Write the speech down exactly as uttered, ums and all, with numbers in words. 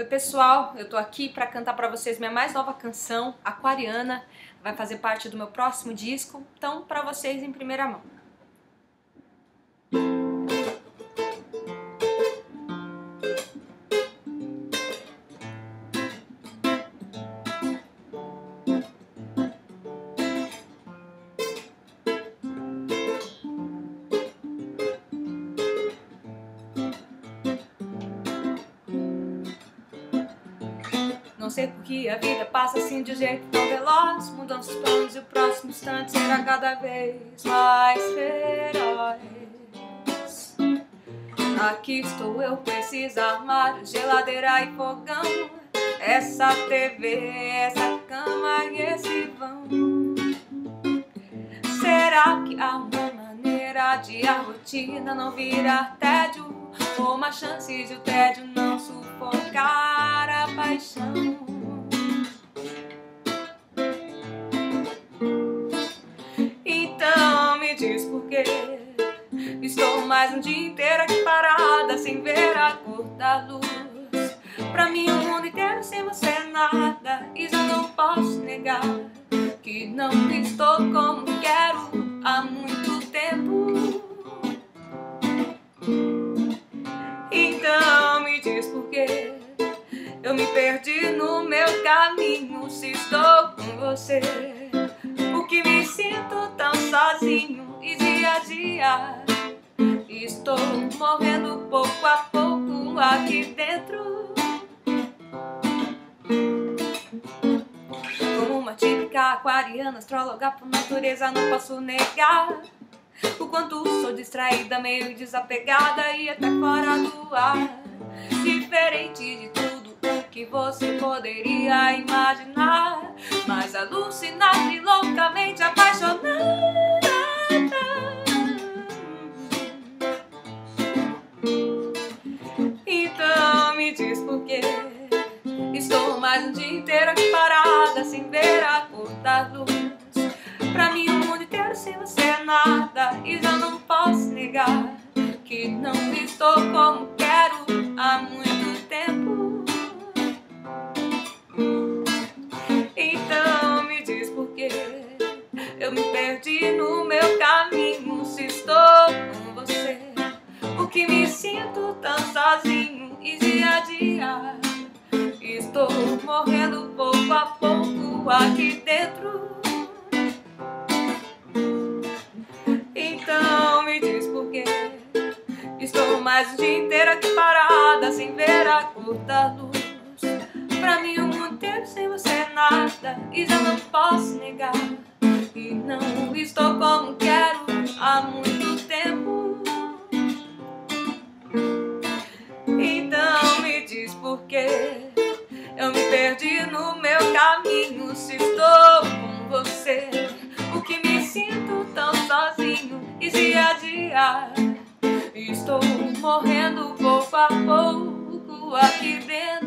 Oi pessoal, eu tô aqui pra cantar pra vocês minha mais nova canção, Aquariana. Vai fazer parte do meu próximo disco, então pra vocês em primeira mão. Não sei por que a vida passa assim de jeito tão veloz, mudando seus planos e o próximo instante será cada vez mais feroz. Aqui estou eu com esses armários, geladeira e fogão, essa T V, essa cama e esse vão. Será que há uma maneira de a rotina não virar tédio, ou uma chance de o tédio não sufocar a paixão? Então me diz por quê estou mais um dia inteiro aqui parada, sem ver a cor da luz. Pra mim o mundo inteiro sem você é nada, e já não posso negar que não estou como quero há muito tempo. Então me diz por quê eu me perdi no meu caminho, se estou com você, porque me sinto tão sozinho e dia a dia estou morrendo pouco a pouco aqui dentro. Como uma típica aquariana, astróloga por natureza, não posso negar o quanto sou distraída, meio desapegada e até fora do ar. Diferente de tudo o que você poderia imaginar, mas alucinada e loucamente apaixonada. Então me diz por quê estou mais um dia inteiro aqui parada, sem ver a cor da luz. Pra mim o mundo inteiro sem você é nada, e já não posso negar que não estou como quero há muito tempo. Então me diz por quê eu me perdi no meu caminho, se estou com você, porque me sinto tão sozinho e dia a dia estou morrendo pouco a pouco aqui dentro. Então me diz por quê estou mais um dia inteiro aqui parada, sem ver a cor da luz. Pra mim o mundo inteiro sem você é nada, e já não posso negar que não estou como quero há muito tempo. Então me diz por quê eu me perdi no meu caminho, se estou com você, porque me sinto tão sozinho e dia a dia estou morrendo pouco a pouco aqui dentro.